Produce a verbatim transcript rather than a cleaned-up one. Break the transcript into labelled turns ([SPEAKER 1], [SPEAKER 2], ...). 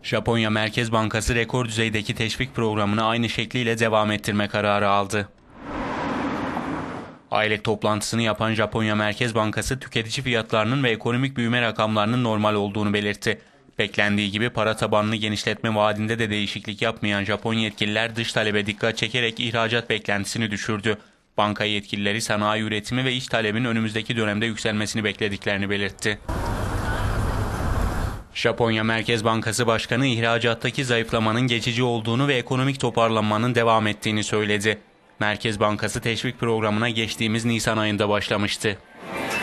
[SPEAKER 1] Japonya Merkez Bankası rekor düzeydeki teşvik programını aynı şekliyle devam ettirme kararı aldı. Aylık toplantısını yapan Japonya Merkez Bankası tüketici fiyatlarının ve ekonomik büyüme rakamlarının normal olduğunu belirtti. Beklendiği gibi para tabanını genişletme vaadinde de değişiklik yapmayan Japon yetkililer dış talebe dikkat çekerek ihracat beklentisini düşürdü. Banka yetkilileri sanayi üretimi ve iç talebin önümüzdeki dönemde yükselmesini beklediklerini belirtti. Japonya Merkez Bankası Başkanı ihracattaki zayıflamanın geçici olduğunu ve ekonomik toparlanmanın devam ettiğini söyledi. Merkez Bankası teşvik programına geçtiğimiz Nisan ayında başlamıştı.